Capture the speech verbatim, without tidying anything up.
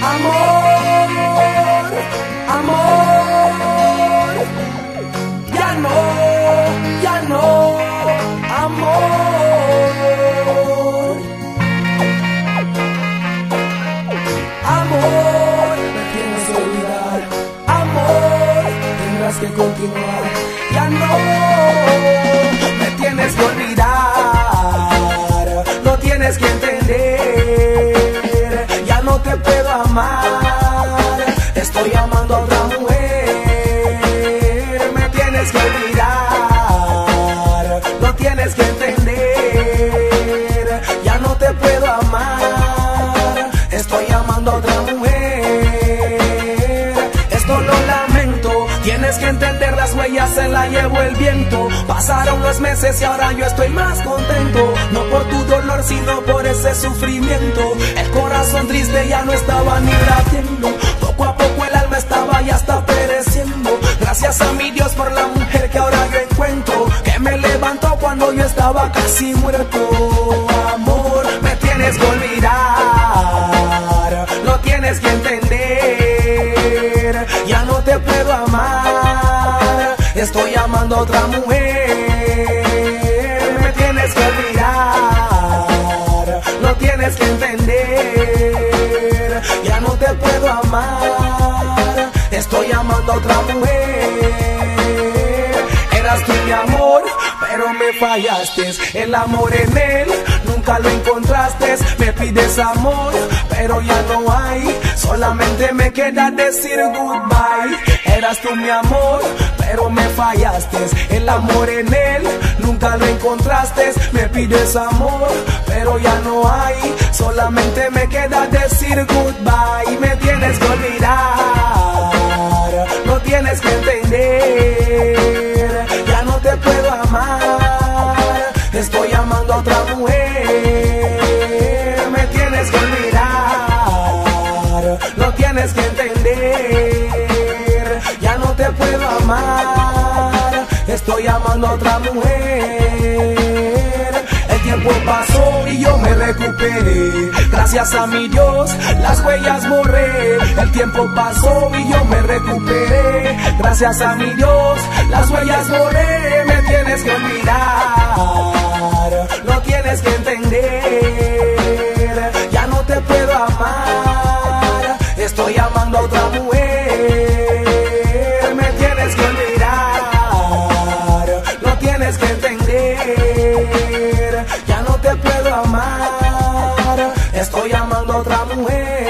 Amor, amor, ya no, ya no, amor. Amor, me tienes que olvidar. Amor, tendrás que continuar. Ya no, me tienes que olvidar. No tienes que entender. Ya no te puedo amar. Estoy amando a otra mujer. Me tienes que olvidar. No tienes que entender. Ya no te puedo amar. Estoy amando a otra mujer. Esto lo lamento. Tienes que entender, las huellas se las llevó el viento. Pasaron los meses y ahora yo estoy más contento. No por tu dolor, sino por ese sufrimiento. El corazón triste ya no estaba ni latiendo. Poco a poco el alma estaba ya hasta pereciendo. Gracias a mi Dios por la mujer que ahora yo encuentro, que me levantó cuando yo estaba casi muerto. Amor, me tienes que olvidar. No tienes que entender. Ya no te puedo amar. Estoy amando a otra mujer. Me tienes que olvidar. No tienes que entender. Ya no te puedo amar. Estoy amando a otra mujer. Eras tú mi amor, pero me fallaste. El amor en él nunca lo encontraste. Me pides amor, pero ya no hay. Solamente me queda decir goodbye. Eras tú mi amor, pero me fallaste. El amor en él nunca lo encontraste. Me pides amor, pero ya no hay. Solamente me queda decir goodbye. Me tienes que olvidar. No tienes que entender. Ya no te puedo amar. Estoy amando a otra mujer. Me tienes que olvidar. No tienes que entender. Ya no te puedo amar. Estoy amando a otra mujer. El tiempo pasó y yo me recuperé. Gracias a mi Dios las huellas borré. El tiempo pasó y yo me recuperé. Gracias a mi Dios las huellas borré. Me tienes que olvidar. No tienes que entender. Ya no te puedo amar. Estoy amando a otra mujer. Me tienes que olvidar. No tienes que entender. Ya no te puedo amar. Estoy amando a otra mujer.